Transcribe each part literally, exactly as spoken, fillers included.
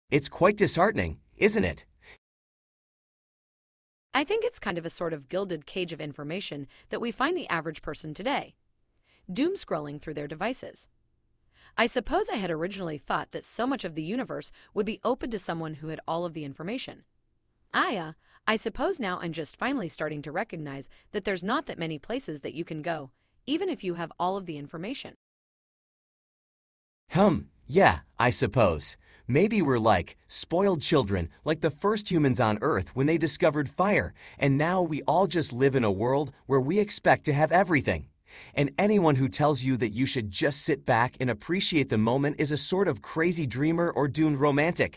It's quite disheartening, isn't it? I think it's kind of a sort of gilded cage of information that we find the average person today, doom scrolling through their devices. I suppose I had originally thought that so much of the universe would be open to someone who had all of the information. I, uh, I suppose now I'm just finally starting to recognize that there's not that many places that you can go, even if you have all of the information. Hum, yeah, I suppose. Maybe we're like spoiled children, like the first humans on Earth when they discovered fire, and now we all just live in a world where we expect to have everything. And anyone who tells you that you should just sit back and appreciate the moment is a sort of crazy dreamer or doomed romantic.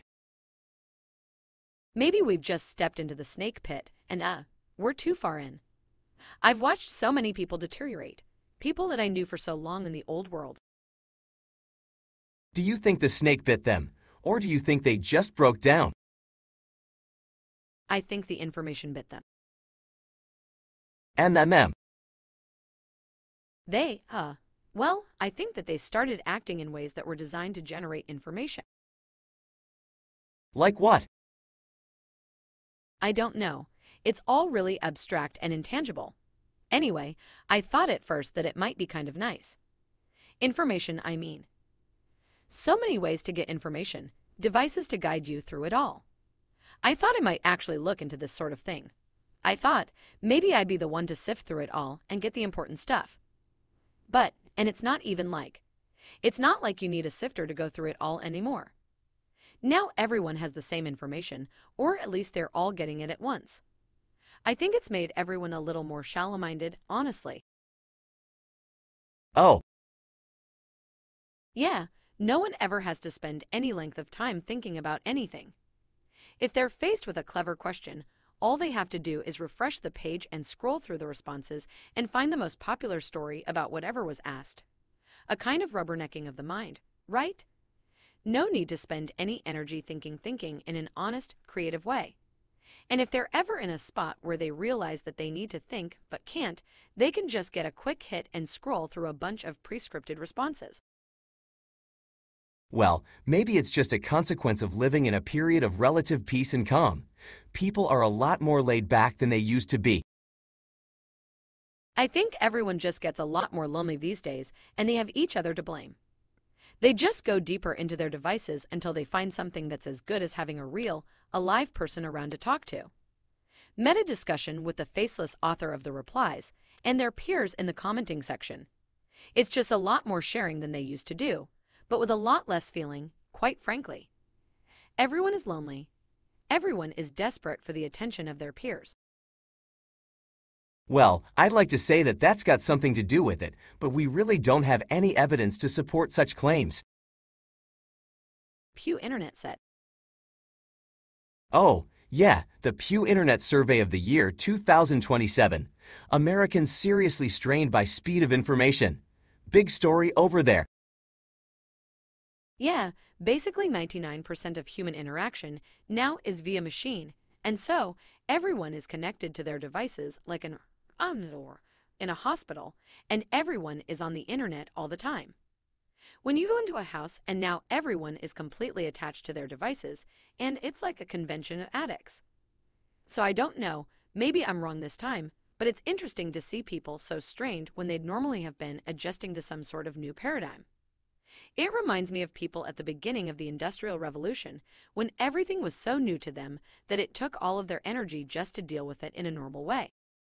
Maybe we've just stepped into the snake pit, and uh, we're too far in. I've watched so many people deteriorate, people that I knew for so long in the old world. Do you think the snake bit them, or do you think they just broke down? I think the information bit them. M M M. They, uh, well, I think that they started acting in ways that were designed to generate information. Like what? I don't know. It's all really abstract and intangible. Anyway, I thought at first that it might be kind of nice. Information, I mean. So many ways to get information, devices to guide you through it all. I thought I might actually look into this sort of thing. I thought maybe I'd be the one to sift through it all and get the important stuff. But, and it's not even like, it's not like you need a sifter to go through it all anymore. Now everyone has the same information, or at least they're all getting it at once. I think it's made everyone a little more shallow-minded, honestly. Oh. Yeah, no one ever has to spend any length of time thinking about anything. If they're faced with a clever question, all they have to do is refresh the page and scroll through the responses and find the most popular story about whatever was asked. A kind of rubbernecking of the mind, right? No need to spend any energy thinking thinking in an honest, creative way. And if they're ever in a spot where they realize that they need to think but can't, they can just get a quick hit and scroll through a bunch of pre-scripted responses. Well, maybe it's just a consequence of living in a period of relative peace and calm. People are a lot more laid back than they used to be. I think everyone just gets a lot more lonely these days, and they have each other to blame. They just go deeper into their devices until they find something that's as good as having a real, alive person around to talk to. Meta discussion with the faceless author of the replies and their peers in the commenting section. It's just a lot more sharing than they used to do, but with a lot less feeling, quite frankly. Everyone is lonely. Everyone is desperate for the attention of their peers. Well, I'd like to say that that's got something to do with it, but we really don't have any evidence to support such claims. Pew Internet said. Oh, yeah, the Pew Internet Survey of the year two thousand twenty-seven. Americans seriously strained by speed of information. Big story over there. Yeah, basically ninety-nine percent of human interaction now is via machine, and so everyone is connected to their devices like an omnivore in a hospital, and everyone is on the internet all the time. When you go into a house and now everyone is completely attached to their devices, and it's like a convention of addicts. So I don't know, maybe I'm wrong this time, but it's interesting to see people so strained when they'd normally have been adjusting to some sort of new paradigm. It reminds me of people at the beginning of the Industrial Revolution, when everything was so new to them that it took all of their energy just to deal with it in a normal way.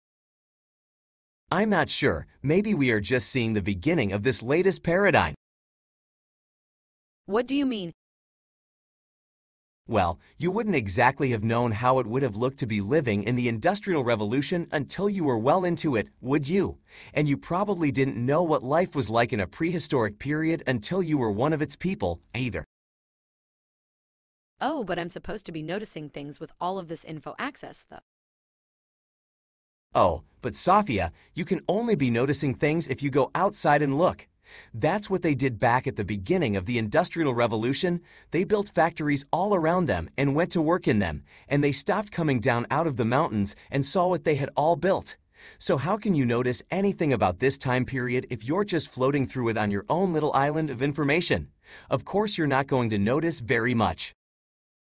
I'm not sure. Maybe we are just seeing the beginning of this latest paradigm. What do you mean? Well, you wouldn't exactly have known how it would have looked to be living in the Industrial Revolution until you were well into it, would you? And you probably didn't know what life was like in a prehistoric period until you were one of its people, either. Oh, but I'm supposed to be noticing things with all of this info access, though. Oh, but Sophia, you can only be noticing things if you go outside and look. That's what they did back at the beginning of the Industrial Revolution. They built factories all around them and went to work in them, and they stopped coming down out of the mountains and saw what they had all built. So how can you notice anything about this time period if you're just floating through it on your own little island of information? Of course you're not going to notice very much.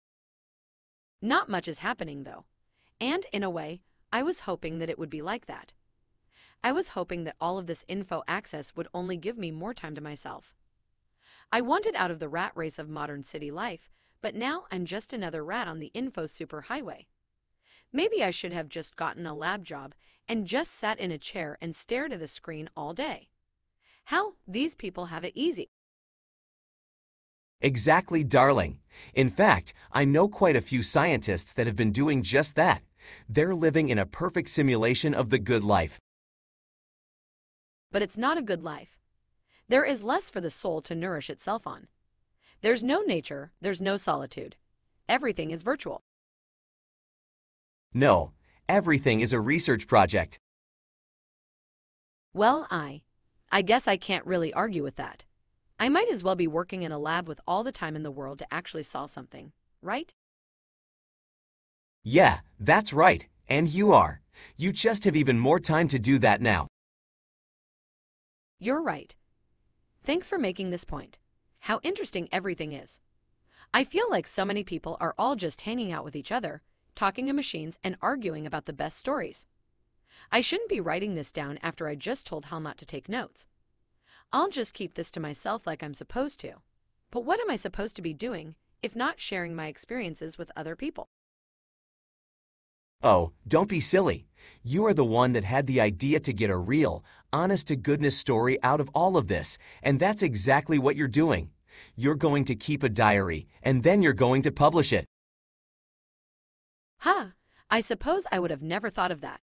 Not much is happening, though. And in a way, I was hoping that it would be like that. I was hoping that all of this info access would only give me more time to myself. I wanted out of the rat race of modern city life, but now I'm just another rat on the info superhighway. Maybe I should have just gotten a lab job and just sat in a chair and stared at a screen all day. Hell, these people have it easy. Exactly, darling. In fact, I know quite a few scientists that have been doing just that. They're living in a perfect simulation of the good life. But it's not a good life. There is less for the soul to nourish itself on. There's no nature, there's no solitude. Everything is virtual. No, everything is a research project. Well, I, I guess I can't really argue with that. I might as well be working in a lab with all the time in the world to actually solve something, right? Yeah, that's right. And you are. You just have even more time to do that now. You're right. Thanks for making this point. How interesting everything is. I feel like so many people are all just hanging out with each other, talking to machines and arguing about the best stories. I shouldn't be writing this down after I just told Hal not to take notes. I'll just keep this to myself like I'm supposed to. But what am I supposed to be doing if not sharing my experiences with other people? Oh, don't be silly. You are the one that had the idea to get a real, honest-to-goodness story out of all of this, and that's exactly what you're doing. You're going to keep a diary, and then you're going to publish it. Huh, I suppose I would have never thought of that.